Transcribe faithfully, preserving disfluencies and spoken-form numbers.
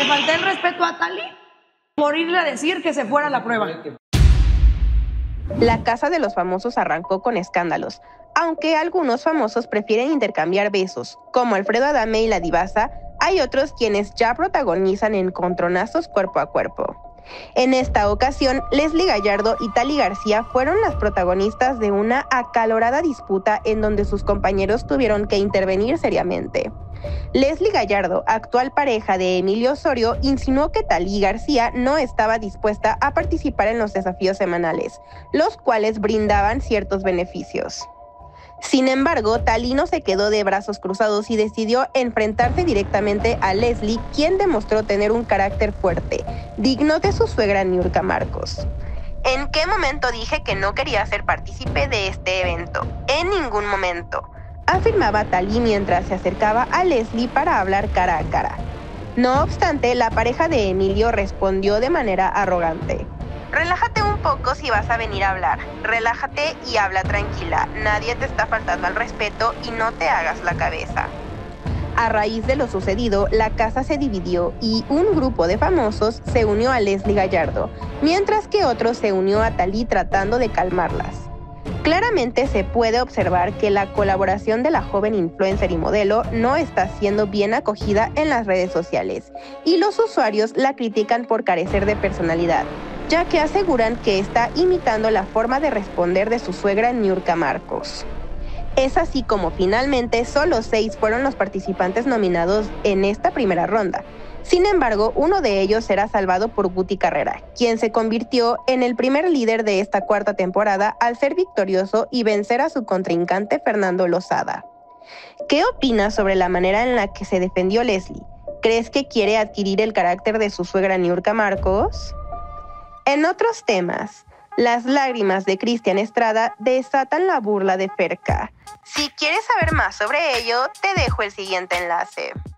falté el respeto a Tali por irle a decir que se fuera a la prueba. La Casa de los Famosos arrancó con escándalos, aunque algunos famosos prefieren intercambiar besos, como Alfredo Adame y la Divasa, hay otros quienes ya protagonizan encontronazos cuerpo a cuerpo. En esta ocasión, Leslie Gallardo y Tali García fueron las protagonistas de una acalorada disputa en donde sus compañeros tuvieron que intervenir seriamente. Leslie Gallardo, actual pareja de Emilio Osorio, insinuó que Tali García no estaba dispuesta a participar en los desafíos semanales, los cuales brindaban ciertos beneficios. Sin embargo, Tali no se quedó de brazos cruzados y decidió enfrentarse directamente a Leslie, quien demostró tener un carácter fuerte, digno de su suegra Niurka Marcos. ¿En qué momento dije que no quería ser partícipe de este evento? En ningún momento, afirmaba Tali mientras se acercaba a Leslie para hablar cara a cara. No obstante, la pareja de Emilio respondió de manera arrogante. Relájate un poco si vas a venir a hablar. Relájate y habla tranquila. Nadie te está faltando al respeto y no te hagas la cabeza. A raíz de lo sucedido, la casa se dividió y un grupo de famosos se unió a Leslie Gallardo, mientras que otro se unió a Tali tratando de calmarlas. Claramente se puede observar que la colaboración de la joven influencer y modelo no está siendo bien acogida en las redes sociales, y los usuarios la critican por carecer de personalidad, ya que aseguran que está imitando la forma de responder de su suegra Niurka Marcos. Es así como finalmente solo seis fueron los participantes nominados en esta primera ronda. Sin embargo, uno de ellos será salvado por Guti Carrera, quien se convirtió en el primer líder de esta cuarta temporada al ser victorioso y vencer a su contrincante Fernando Lozada. ¿Qué opinas sobre la manera en la que se defendió Leslie? ¿Crees que quiere adquirir el carácter de su suegra Niurka Marcos? En otros temas, las lágrimas de Cristian Estrada desatan la burla de Ferka. Si quieres saber más sobre ello, te dejo el siguiente enlace.